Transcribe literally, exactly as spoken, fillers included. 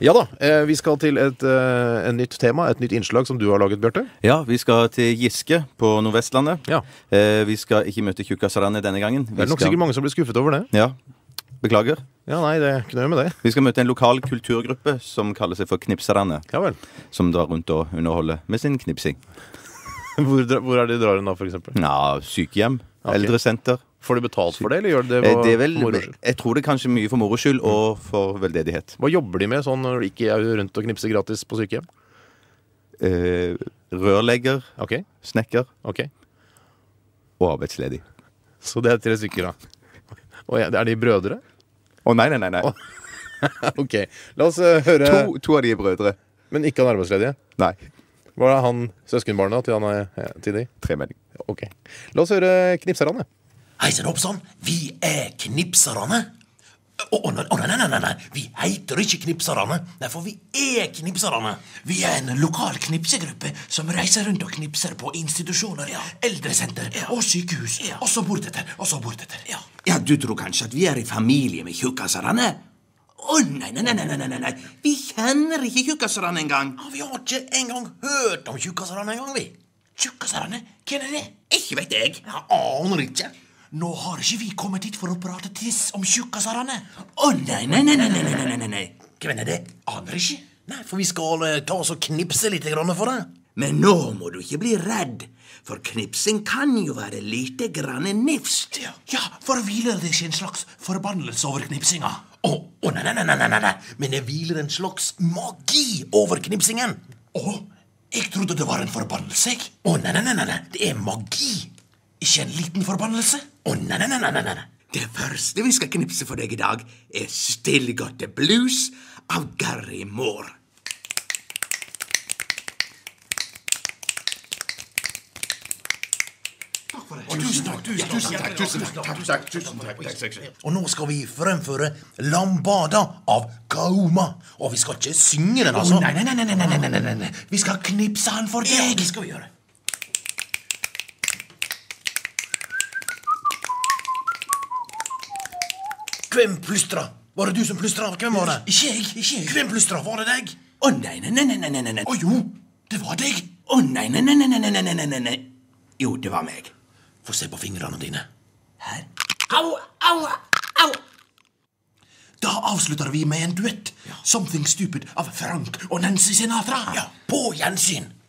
Ja da, eh, vi skal til et, eh, en nytt tema, et nytt innslag som du har laget, Bjørte. Ja, vi skal til Giske på Nordvestlandet. Ja. Eh, vi skal ikke møte tjukkaserne denne gangen. Vi Det er nok skal... sikkert mange som blir skuffet over det. Ja, beklager. Ja, nei, det er ikke noe med det. Vi skal møte en lokal kulturgruppe som kaller seg for Knipserne. Ja vel. Som drar rundt og underholder med sin knipsing. Hvor, dra- hvor er de drar hen da, for eksempel? Ja, sykehjem, Ok. eldresenter. Får de betalt for det, eller gjør de det Eh, for det er vel, moro skyld? jeg tror det er kanskje mye for moro skyld og for veldedighet. Hva jobber de med sånn når de ikke er rundt og knipser gratis på sykehjem? Eh, rørlegger, Ok, snekker ok. og arbeidsledig. Så det er tre stykker da. Og ja, er de brødre? Å nei, nei, nei. nei. Ok, la oss uh, høre. To, to av de er brødre. Men ikke han arbeidsledige. Nei, Hva er han søskenbarna til, han er, ja, til de? tremenning. Ok, la oss høre knipserne. Hei sann, hoppsann. Vi er Knipserne. Å, å, nei, å, nei, nei, nei, nei. Vi heter ikke Knipserne. Nei, for vi er Knipserne. Vi er en lokal knipsegruppe som reiser rundt og knipser på institusjoner, ja. Eldresenter ja. Og sykehus. Ja. Og så bortetter, og så bortetter. Ja. Ja, du tror kanskje at vi er i familie med tjukkaserne? Å, nei, nei, nei, nei, nei, nei, nei. Vi kjenner ikke tjukkaserne engang. Ja, vi har ikke engang hørt om tjukkaserne engang, vi. Tjukkaserne? Hvem er det? Ikke vet jeg. Jeg aner ikke. Nå har ikke vi kommet hit for å prate tiss om tjukkaserne. Å, nei, nei, nei, nei, nei, nei, nei, nei, nei. Hvem er det? Aner ikke. Nei, for vi skal uh, ta oss og knipse litt grann for det. Men nå må du ikke bli redd, for knipsing kan jo være lite grann nifst. Ja, ja, for hviler det ikke en slags forbannelse over knipsinga? Å, å, nei, nei, nei, nei, nei, nei, men det hviler en slags magi over knipsingen. Å, jeg trodde det var en forbannelse, jeg. Å, nei, nei, nei, nei, nei, det er magi. Ikke en liten forbannelse? Å, nei, nei, nei, nei, nei. Det første vi skal knipse for deg i dag er Stillgodte Blues av Gary Moore. Tusen takk, tusen takk, tusen takk, tusen takk, tusen takk. Og nå skal vi fremføre Lambada av Kaoma. Og vi skal ikke synge den, altså. Nei, nei, nei, nei, nei, nei, nei, nei. Vi skal knipse han for deg. Ja, det skal vi gjøre. Hvem plystra? Var det du som plystra? Hvem var det? Ikke jeg, ikke jeg. Hvem plystra? Var det deg? Å, nei, nei, nei, nei, nei, nei, nei. Å jo, det var deg. Å, nei, nei, nei, nei, nei, nei, nei, nei, nei, nei. Jo, det var meg. Få se på fingrene dine. Her. Au, au, au. Da avslutter vi med en duett. Something Stupid av Frank og Nancy Sinatra. Ja, på gjensyn.